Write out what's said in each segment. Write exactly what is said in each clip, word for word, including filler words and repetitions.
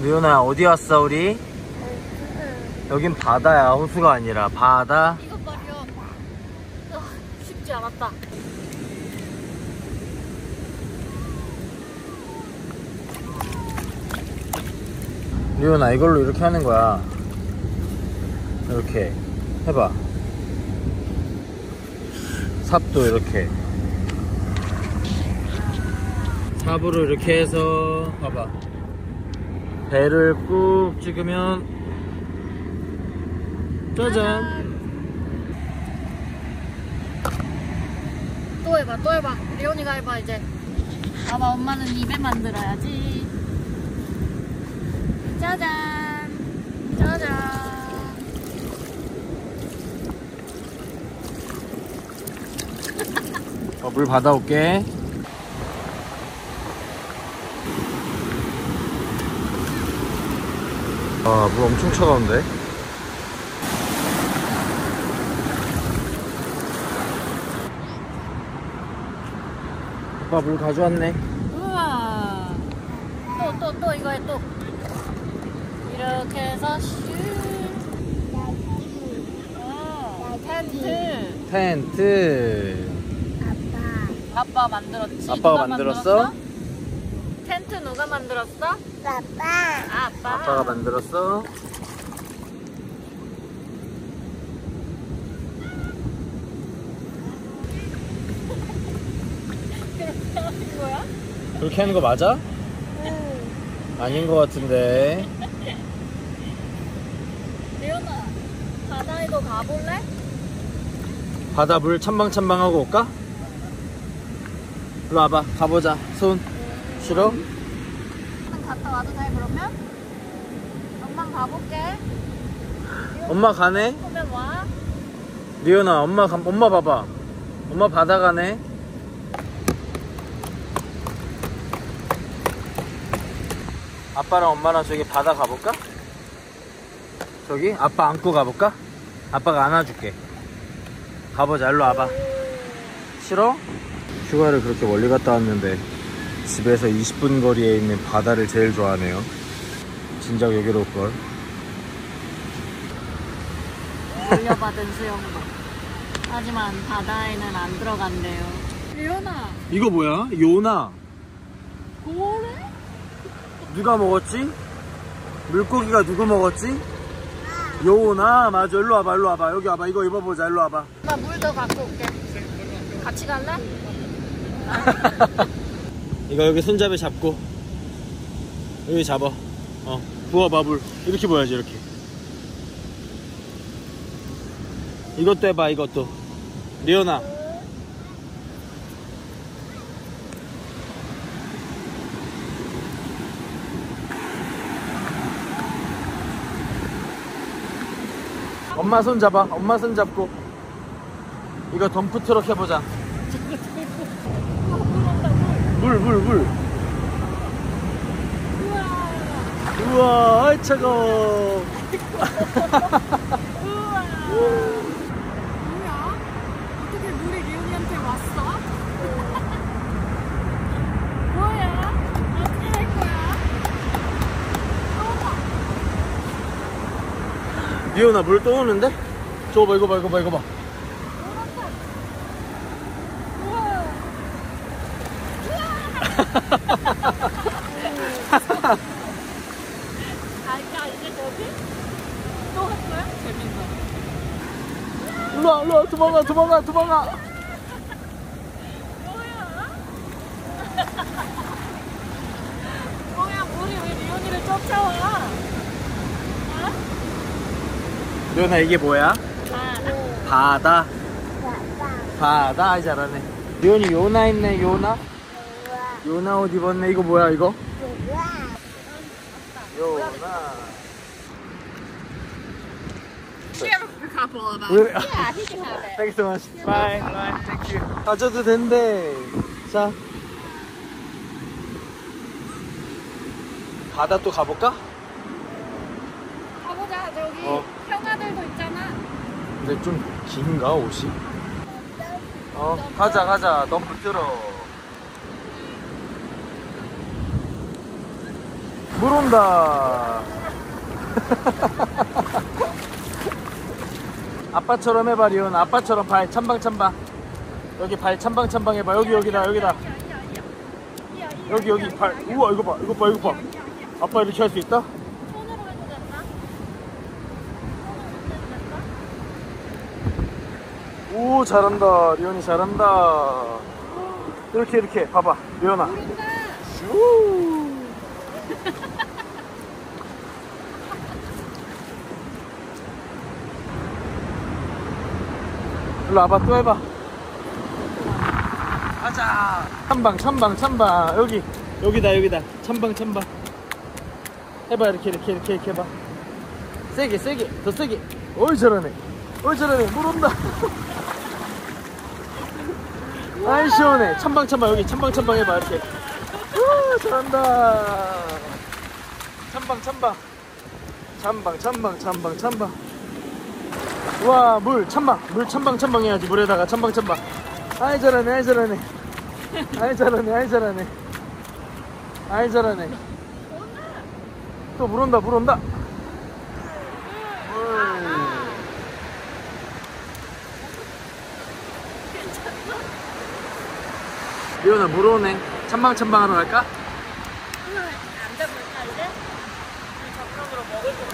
리오나 어디 왔어 우리? 여긴 바다야, 호수가 아니라 바다. 이것 말이야. 아, 쉽지 않았다. 리오나 이걸로 이렇게 하는 거야. 이렇게 해봐. 삽도 이렇게 삽으로 이렇게 해서 봐봐. 배를 꾹 찍으면 짜잔. 또 해봐, 또 해봐. 리온이가 해봐 이제. 봐봐, 엄마는 입에 만들어야지. 짜잔, 짜잔. 어, 물 받아올게. 아, 물 엄청 차가운데? 오빠 물 가져왔네. 우와. 또, 또, 또 이거 해, 또. 이렇게 해서 슈. 어, 텐트. 텐트. 아빠 만들었지? 아빠가 누가 만들었어? 만들었어? 텐트 누가 만들었어? 아빠. 아빠. 아빠가 만들었어. 뭐야? 그렇게 하는 거 맞아? 응. 아닌 거 같은데. 리온아, 바다에도 가볼래? 바다 물 첨방첨방 하고 올까? 일로 와봐. 가보자. 손. 싫어? 한번 갔다 와도 돼 그러면? 엄마 가볼게. 엄마 가네? 오면 와. 리오나 엄마 가, 엄마 봐봐. 엄마 바다 가네. 아빠랑 엄마랑 저기 바다 가볼까? 저기? 아빠 안고 가볼까? 아빠가 안아줄게. 가보자. 일로 와봐. 싫어? 휴가를 그렇게 멀리 갔다 왔는데 집에서 이십 분 거리에 있는 바다를 제일 좋아하네요. 진작 여기로 올걸. 물려받은 수영복. 하지만 바다에는 안 들어간대요. 리온아, 이거 뭐야? 요나. 고래? 누가 먹었지? 물고기가 누구 먹었지? 요나. 맞아. 일로 와봐. 일로 와봐. 여기 와봐. 이거 입어보자. 일로 와봐. 나 물도 갖고 올게. 같이 갈래? 이거 여기 손잡이 잡고 여기 잡아. 어, 부어봐. 물 이렇게 부어야지. 이렇게. 이것도 해봐. 이것도. 리오나 엄마 손 잡아. 엄마 손 잡고 이거 덤프트럭 해보자. 물 물 물. 우와, 아이 차가워. 뭐야? 어떻게 물이 리온이한테 왔어? 뭐야? 어떻게 할 거야? 리오나 물 또 오는데? 저거 봐. 이거 봐. 이거 봐. 이거 봐. 아까 이제 저기? 또 할 거야? 재밌어. 일로와. 일로와. 도망가. 도망가. 도망가. 뭐야? 뭐야, 물이 왜 리온이를 쫓아와? 어? 리오나 이게 뭐야? 아, 바다. 아빠. 바다. 아이 잘하네. 리온이 요나 있네. 요나. 요나 옷 입었네. 이거 뭐야 이거? 요나. 왜? Thanks so much. Bye. Bye. Thank you. 가져도 된대. 자. 바다 또 가볼까? 가보자. 저기 어. 형아들도 있잖아. 근데 좀 긴가 옷이? 어, 가자 가자. 덤프 들어. 물 온다. 아빠처럼 해봐 리온. 아빠처럼 발 찬방찬방. 여기 발 찬방찬방 해봐. 여기 여기다 여기다. 여기 여기 발. 우와 이거 봐 이거 봐 이거 봐. 아빠 이렇게 할 수 있다? 손으로 해도 된다? 오 잘한다. 리온이 잘한다. 이렇게 이렇게 봐봐 리온아. 슈. 일로 와봐 또 해봐. 가자. 찬방 찬방 찬방. 여기 여기다 여기다. 찬방 찬방. 해봐 이렇게 이렇게 이렇게 이렇게 해봐. 세게 세게 더 세게. 어이 잘하네. 어이 잘하네. 물 온다. 아이 시원해. 찬방 찬방. 여기 찬방 찬방 해봐 이렇게. 우 잘한다. 찬방 찬방. 찬방 찬방 찬방 찬방. 우와 물 찬방. 물 찬방 찬방 해야지. 물에다가 찬방 찬방. 아이 잘하네 아이 잘하네. 아이 잘하네 아이 잘하네. 아이 잘하네. 또 물 온다 물 온다. 물. 리온아 물 오네. 찬방 찬방 하러 갈까? 안 잡을까 이제? 저쪽으로 먹을 거.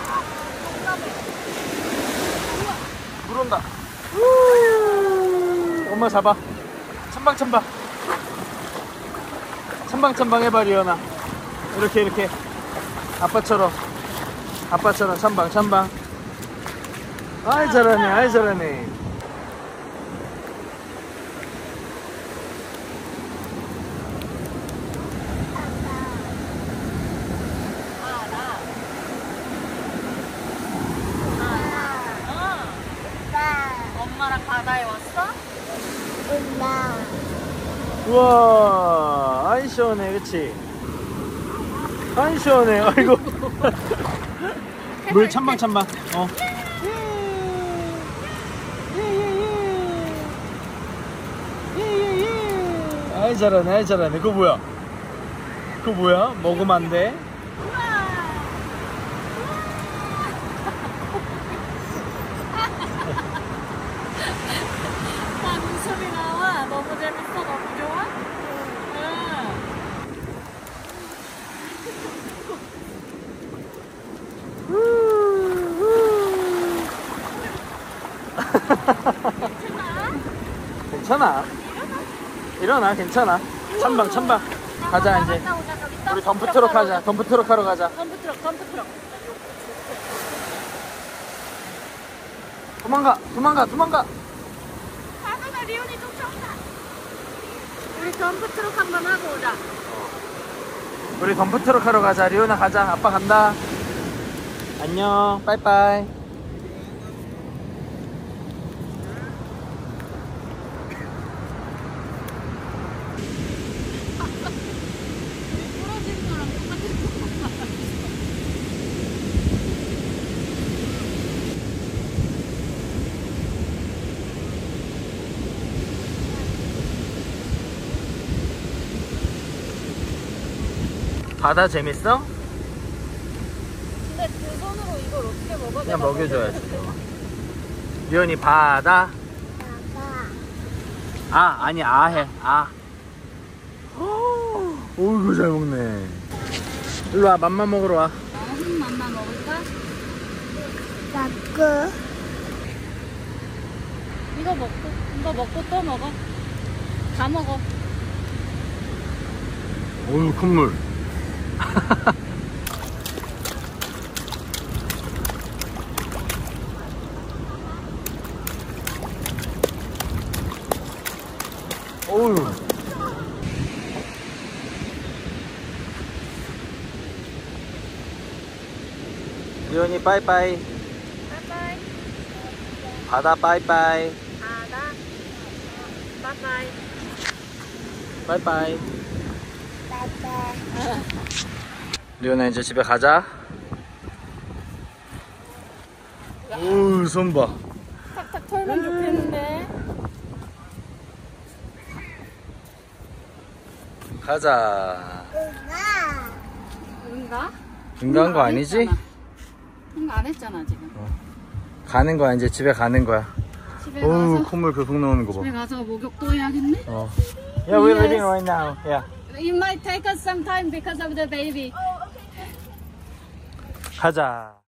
물 온다. 우 엄마 잡아. 찬방 찬방. 찬방 찬방 해봐 리온아. 이렇게 이렇게. 아빠처럼. 아빠처럼 찬방 찬방. 아이 잘하네 아이 잘하네. 엄마랑 바다에 왔어? 엄마. 우와 아이 시원해 그치? 아이 시원해. 아이고. 물 찬방 찬방. 어. 아이 잘하네 아이 잘하네. 그거 뭐야? 그거 뭐야? 먹으면 안 돼? 나 웃음이 나와. 너무 재밌어. 너무 좋아? 응. 괜찮아. 일어나 괜찮아. 찬방 찬방. 가자 이제. 우리 덤프트럭 하자. 덤프트럭 하러 가자. 덤프트럭 덤프트럭. 도망가 도망가 도망가. 바다가 리온이 쫓아온다. 우리 덤프트럭 한번 하고 오자. 우리 덤프트럭 하러 가자. 리오나 가자. 아빠 간다. 안녕 빠이빠이. 부러진 거랑 똑같은 거. 바다 재밌어? 근데 그 손으로 이걸 어떻게 먹어? 그냥 먹여줘야지. 리온이 바다. 아빠. 아 아니 아해 아. 어이구 잘 먹네. 일로와 맘만 먹으러 와. 무슨 맛만 먹을까? 나그. 이거 먹고 이거 먹고 또 먹어. 다 먹어. 어유 콧물. 어우. 리온이 빠이빠이. 바이바이. 바다 빠이빠이. 바다. 바이바이. 빠이빠이. 아빠. 리온아 이제 집에 가자. 오우 손 봐. 탁탁 털면 좋겠는데. 가자. 엄마. 응. 가? 응가한 거 아니지? 응가 안 했잖아 지금. 가는 거야 이제 집에 가는 거야. 집에 어우 가서 콧물 계속 나오는 거 집에 봐. 가서 목욕 또 해야겠네. 어. Yeah, we're Yes. leaving right now. Yeah. It might take us some time because of the baby. 가자.